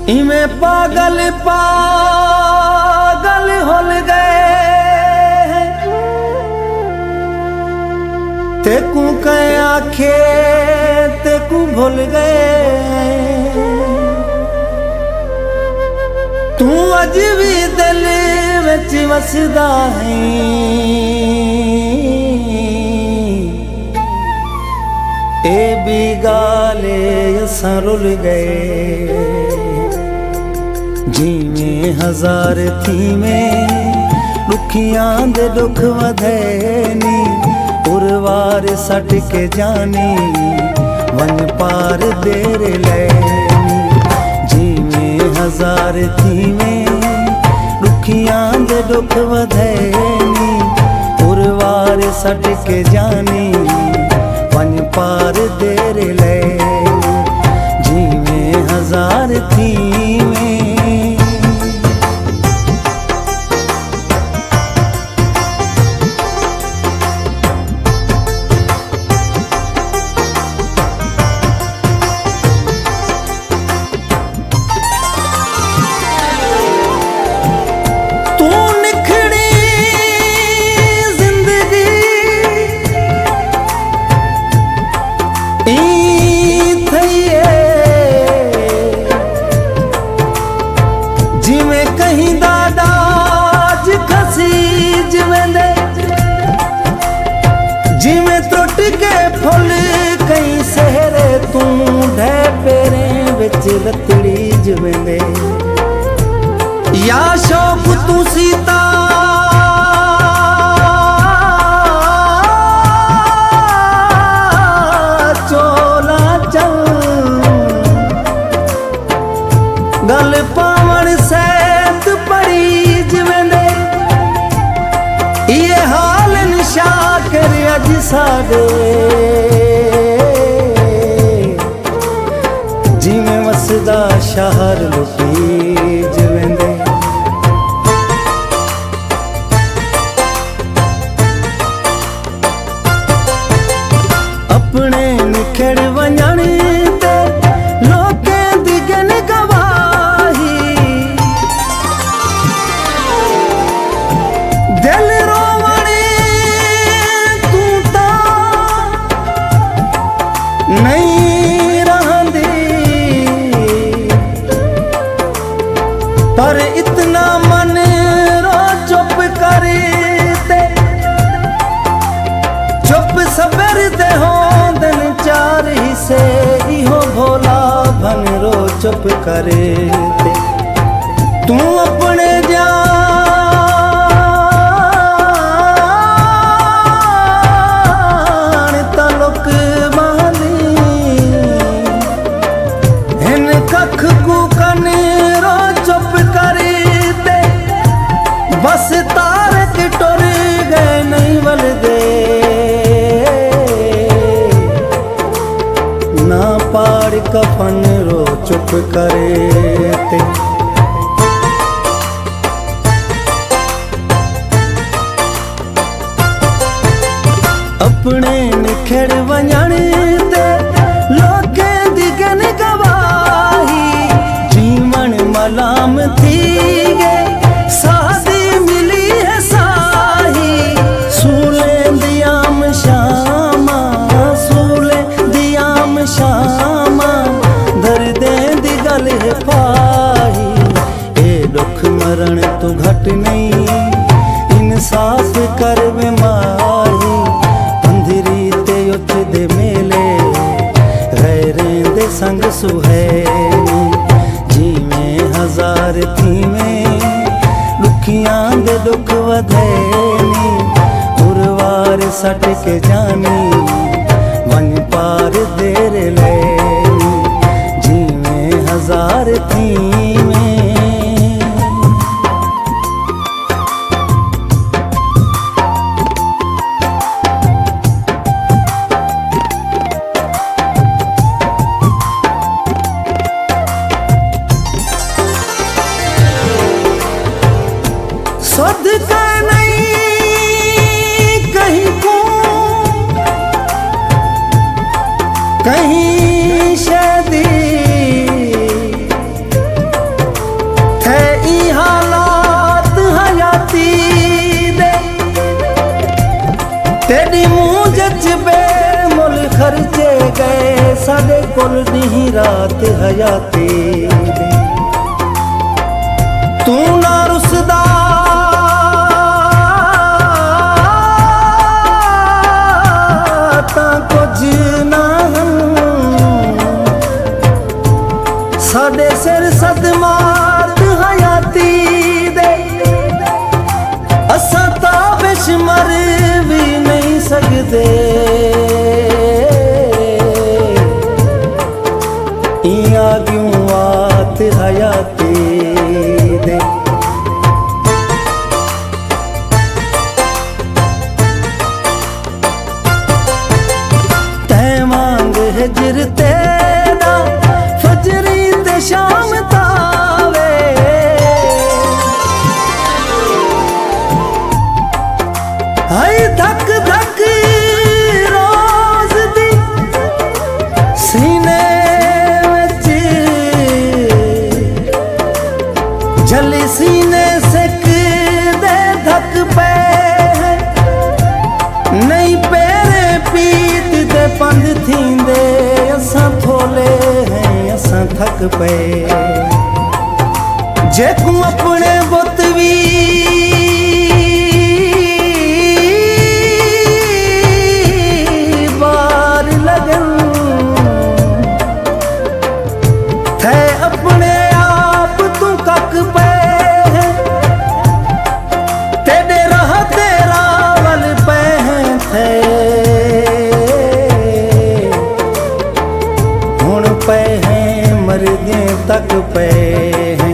इमें पागल पागल होल गए तेकू कह आखे तेकू भूल गए तू अज भी दिल विच वसदा है ए भी गाले असां रुल गए जीवें हजार थीवें दुखियां दे दुख वधैनी उरवार सट के जानी वन पार देर लैनी जीवें हजार थीवें दुखियां दे दुख वधैनी उरवार सट के जानी वन पार देर लैनी जीवें हजार थीवें लतड़ी जवेंदे या शौक तू सीता चोला चल गल पावण सैत पड़ी जवेंदे ये हाल निशा कर अज साडे वसदा शहर लुटी जवेंदे अपने निखड़ वंजण ते लोकें दी गन गवाही दिल रोवणे तू ता नहीं पर इतना मन रो चुप करते चुप सबर दे हो दिन चार हिस्से इहो भोला भन रो चुप करते तू अपने जान तलुक माली हिन कख को कने बस तारक टुर गए नहीं वलदे ना पाड़ कफन रो चुप करे ते अपने निखड़ वंजण ते लोकें दी गन गवाही जीवन मलाम थी गए मरण तू घट नहीं इंसाफ कर वे माही अंधेरी ते उच दे मेले गैरें दे संग सुहैनी जीवें हजार थीवें दुखियां दे दुख वधैनी उरवार सट के जानी वन पार देर लैनी जीवें हजार थीवें कहीं शादी रात हयाती दे। तू ना रुसदा तां कुछ ना साडे सिर सदमात हयाती दे। असां तां बेशुमार भी नहीं सकदे इयां क्यों आत हयाती दे। तै मांग हिजर तेरा फजरी ते शाम तावे। हाय धक धक रोज दी सीने जली सीने सिक दे धक पे नहीं पेरे पीत दे पंध थींदे। असां थोले हैं असां थक पे जेकू अपने बुत भी बार लगन थे अपने आप तू कक पे तेरे राह तेरा वल पे थे हुण पे हैं मरदे तक पे हैं।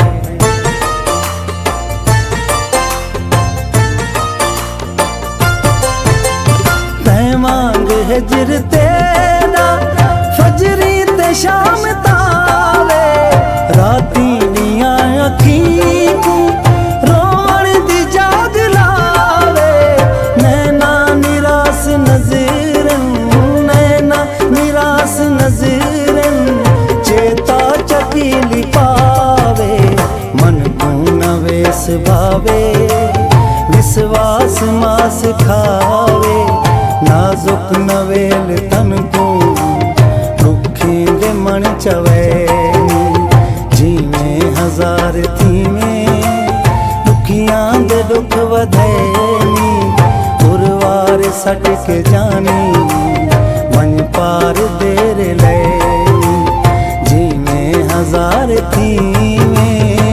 तै मांग हिजर तेरा फजरी ते शाम तावे। राती दियां अखीं को रोवण दी जाग लावे। नैना निरास नज़रन नैना निरास नज़रन चेता चकीली पावे। मन को नवेस भावे विश्वास मास खावे। नाजुक नवेल तन को रुखे दे मन चवैनी। जीवें हजार थीवें दुखियां दे दुख वधैनी। उरवार सट के जानी मन पार देर लैनी। जीवें हजार थीवें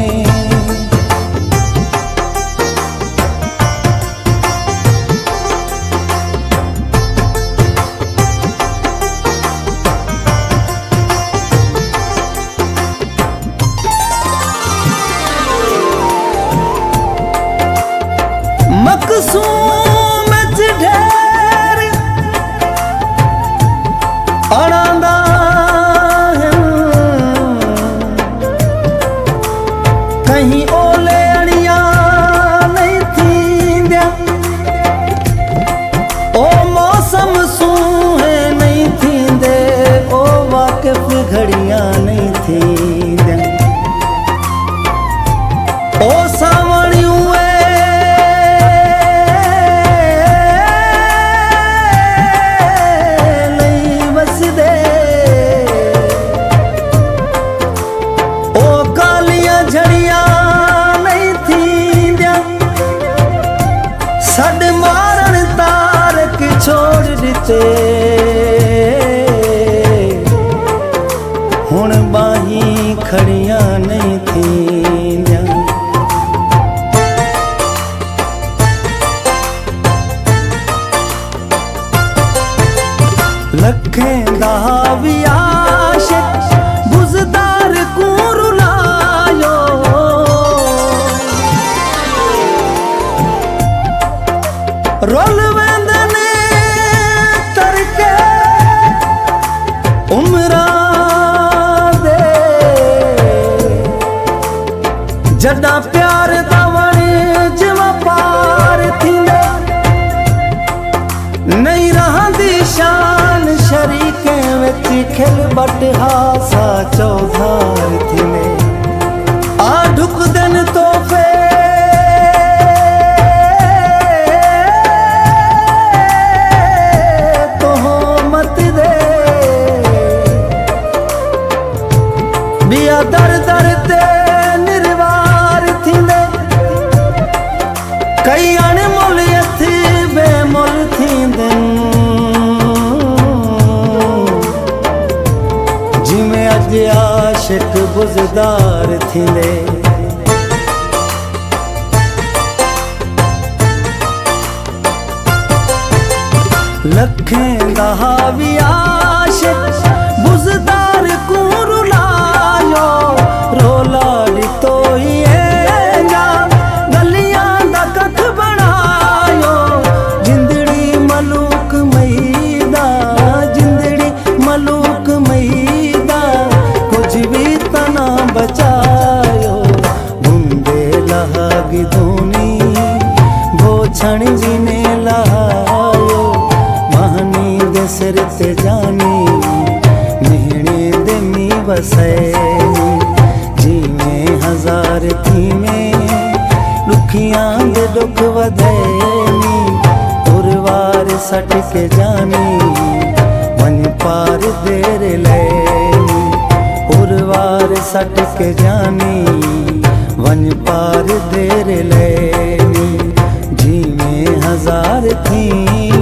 मकसूम च ढेर अड़ांदा कहीं ओले अड़िया नहीं थींदिया। ओ मौसम सूहे नहीं थींदे ओ वाकिफ घड़ियां नहीं थींदिया। ओ सावणियूं हुण बाही खड़ियां नहीं थींदियां। लखें दा भी आशिक बुज़दार को रुलायो। रोल जदा प्यार दा वण जवा पार थींदे। नहीं रहंदी शान शरीकें विच खिल बट हासा चौधार थींदे। आ ढुकदन तोहफे बिया दर दर ते निर्वार थींदे कई अणमुल यथी बेमुल थींदे जिमें अज आशिक बुज़दार थींदे लखें दहावी आशिक बुज़दार को रुलायो रोला लितो ही जा गलियां दा कख बनायो जिंदड़ी मलूक मईदा जिंदड़ी मलूक मईदा कुछ भी तना बचायो बुंदे लहागी धूनी बोछण जिने लहायो महानी दे सिर ते जानी मेहणे दे मी वसे जीवें हजार थीवें दुखियां दे दुख वधैनी उरवार सट के जानी वन पार देर लैनी उरवार सट के जानी वन पार देर लैनी जीवें हजार थीवें।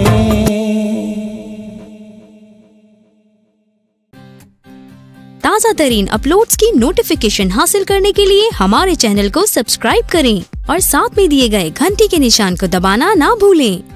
ताज़ा तरीन अपलोड्स की नोटिफिकेशन हासिल करने के लिए हमारे चैनल को सब्सक्राइब करें और साथ में दिए गए घंटी के निशान को दबाना ना भूलें।